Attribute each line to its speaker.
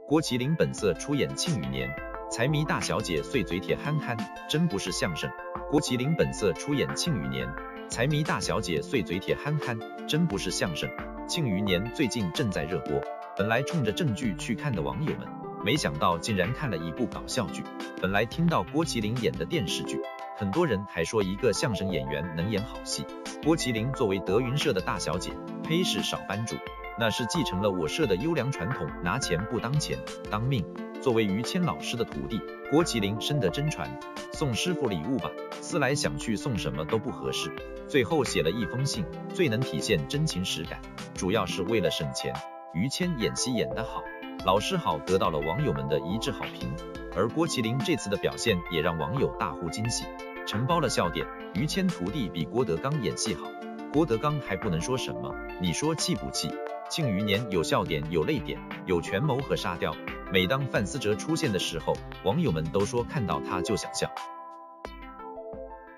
Speaker 1: 郭麒麟本色出演《庆余年》，财迷大小姐碎嘴铁憨憨，真不是相声。郭麒麟本色出演《庆余年》，财迷大小姐碎嘴铁憨憨，真不是相声。《庆余年》最近正在热播，本来冲着正剧去看的网友们，没想到竟然看了一部搞笑剧。本来听到郭麒麟演的电视剧，很多人还说一个相声演员能演好戏。郭麒麟作为德云社的大小姐，呸是少班主，那是继承了我社的优良传统，拿钱不当钱，当命。作为于谦老师的徒弟，郭麒麟深得真传，送师傅礼物吧，思来想去送什么都不合适，最后写了一封信，最能体现真情实感，主要是为了省钱。于谦演戏演得好，老师好，得到了网友们的一致好评。而郭麒麟这次的表现也让网友大呼惊喜，承包了笑点。于谦徒弟比郭德纲演戏好，郭德纲还不能说什么，你说气不气？庆余年有笑点，有泪点，有权谋和沙雕。每当范思哲出现的时候，网友们都说看到他就想笑。